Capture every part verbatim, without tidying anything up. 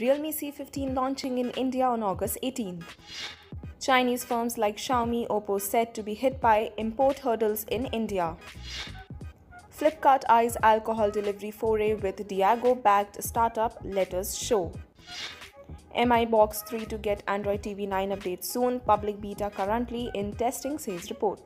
Realme C fifteen launching in India on August eighteenth. Chinese firms like Xiaomi, Oppo said to be hit by import hurdles in India. Flipkart eyes alcohol delivery foray with Diageo-backed startup, letters show. M I Box three to get Android T V nine update soon, public beta currently in testing, says report.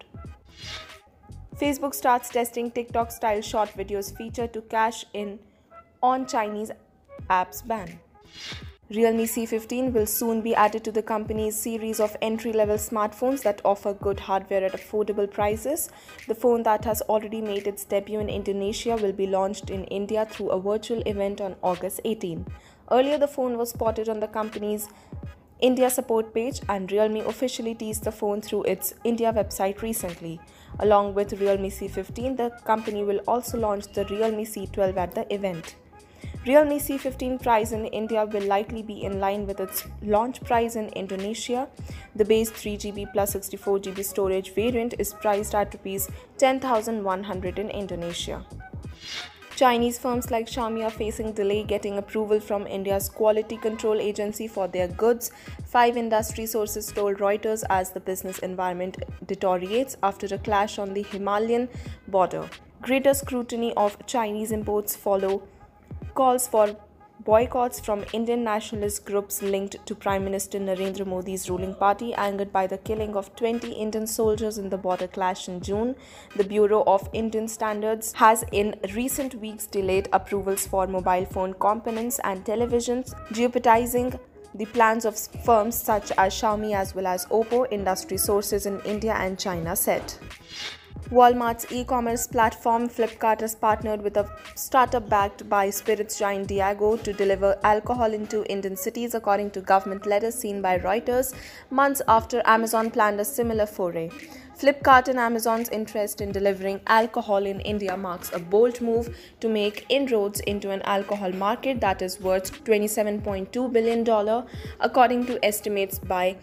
Facebook starts testing TikTok-style short videos feature to cash in on Chinese apps ban. Realme C fifteen will soon be added to the company's series of entry-level smartphones that offer good hardware at affordable prices. The phone that has already made its debut in Indonesia will be launched in India through a virtual event on August eighteenth. Earlier, the phone was spotted on the company's India support page, and Realme officially teased the phone through its India website recently. Along with Realme C fifteen, the company will also launch the Realme C twelve at the event. Realme C fifteen price in India will likely be in line with its launch price in Indonesia. The base three G B plus sixty-four G B storage variant is priced at rupees ten thousand one hundred in Indonesia. Chinese firms like Xiaomi are facing delay getting approval from India's Quality Control Agency for their goods, five industry sources told Reuters, as the business environment deteriorates after a clash on the Himalayan border. Greater scrutiny of Chinese imports follow calls for boycotts from Indian nationalist groups linked to Prime Minister Narendra Modi's ruling party, angered by the killing of twenty Indian soldiers in the border clash in June. The Bureau of Indian Standards has in recent weeks delayed approvals for mobile phone components and televisions, jeopardizing the plans of firms such as Xiaomi as well as Oppo, industry sources in India and China said. Walmart's e-commerce platform Flipkart has partnered with a startup backed by spirits giant Diageo to deliver alcohol into Indian cities, according to government letters seen by Reuters, months after Amazon planned a similar foray. Flipkart and Amazon's interest in delivering alcohol in India marks a bold move to make inroads into an alcohol market that is worth twenty-seven point two billion dollars, according to estimates by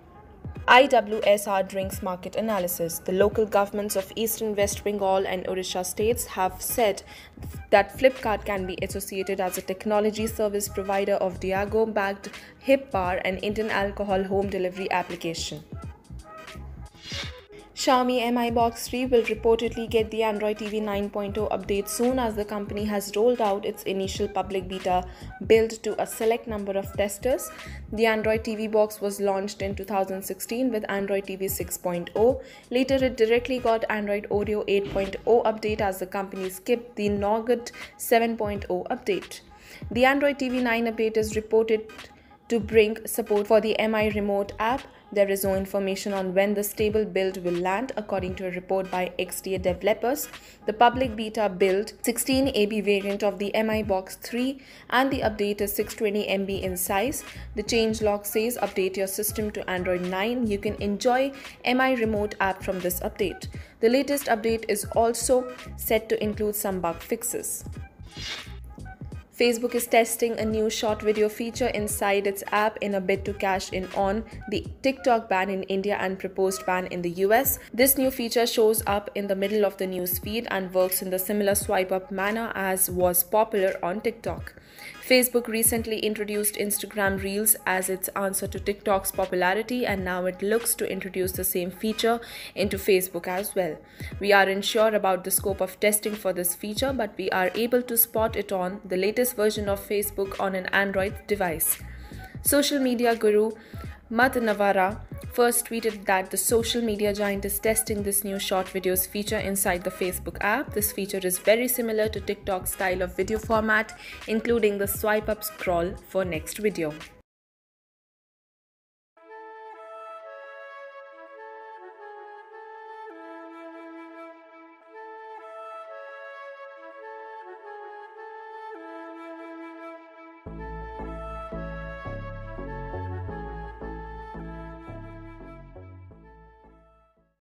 I W S R Drinks Market Analysis. The local governments of Eastern West Bengal and Odisha states have said that Flipkart can be associated as a technology service provider of Diageo-backed Hip Bar, an Indian alcohol home delivery application. Xiaomi M I Box three will reportedly get the Android T V nine point oh update soon, as the company has rolled out its initial public beta build to a select number of testers. The Android T V box was launched in two thousand sixteen with Android T V six point oh. Later, it directly got Android Oreo eight point oh update as the company skipped the Nougat seven point oh update. The Android T V nine update is reported to bring support for the M I Remote app. There is no information on when the stable build will land, according to a report by X D A developers. The public beta build sixteen A B variant of the M I Box three, and the update is six hundred twenty megabytes in size. The changelog says update your system to Android nine. You can enjoy M I Remote app from this update. The latest update is also set to include some bug fixes. Facebook is testing a new short video feature inside its app in a bid to cash in on the TikTok ban in India and proposed ban in the U S. This new feature shows up in the middle of the news feed and works in the similar swipe-up manner as was popular on TikTok. Facebook recently introduced Instagram Reels as its answer to TikTok's popularity, and now it looks to introduce the same feature into Facebook as well. We aren't sure about the scope of testing for this feature, but we are able to spot it on the latest version of Facebook on an Android device. Social media guru Mat Navara first tweeted that the social media giant is testing this new short videos feature inside the Facebook app. This feature is very similar to TikTok's style of video format, including the swipe up scroll for next video.